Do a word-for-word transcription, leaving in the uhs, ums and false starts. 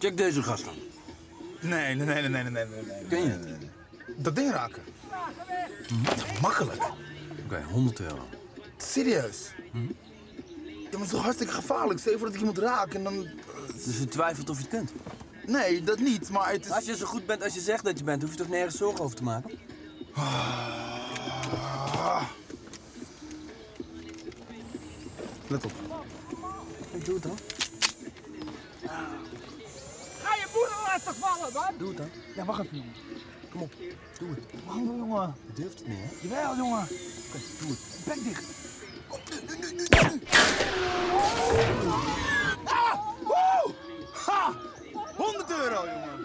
Check deze gast dan. Nee, nee, nee, nee, nee, nee, nee, nee. Ken je nee, het? nee, nee. Dat ding raken. Hm? Makkelijk. Oké, okay, honderd euro. Serieus? Hm? Ja, maar het is toch hartstikke gevaarlijk. Stel je voor dat ik iemand raak en dan... Dus je twijfelt of je het kunt? Nee, dat niet, maar het is... Als je zo goed bent als je zegt dat je bent, hoef je toch nergens zorgen over te maken? Ah. Let op. Ik doe het dan. Ga je moeder lastig vallen, man! Doe het dan. Ja, wacht even, jongen. Kom op, doe het. Wacht even, jongen. Je durft het niet, hè? Jawel, jongen. Oké, doe het. Bek dicht. Kom, nu, nu, nu, nu, nu. Ah! Woe! Ha! honderd euro, jongen.